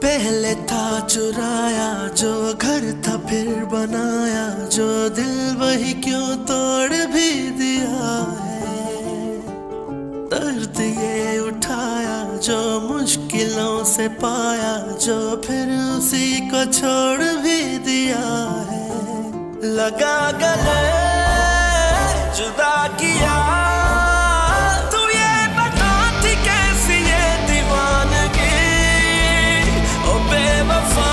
पहले था चुराया जो घर था फिर बनाया जो दिल वही क्यों तोड़ भी दिया है। दर्द ये उठाया जो मुश्किलों से पाया जो फिर उसी को छोड़ भी दिया है। लगा गले जुदा किया तू ये बता थी कैसी ये दीवानगी ओ बेवफा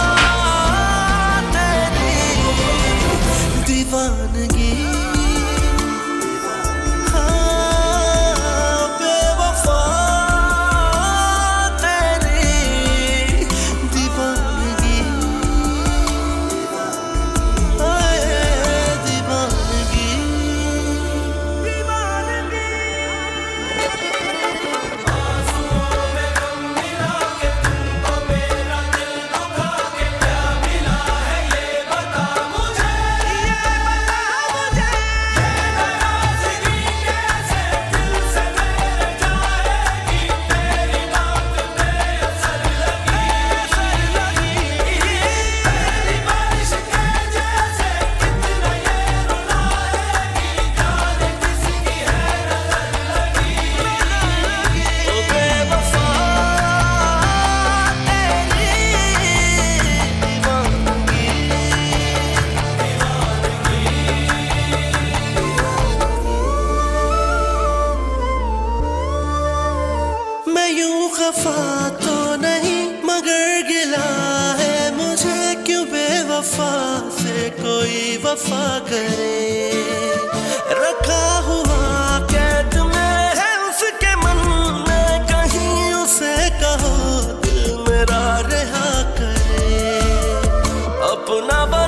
तेरी दीवानगी। खफा तो नहीं मगर गिला है मुझे क्यों बेवफा से कोई वफा करे। रखा हुआ कैद में है उसके मन में कहीं उसे कहो दिल मेरा रिहा करे। अपना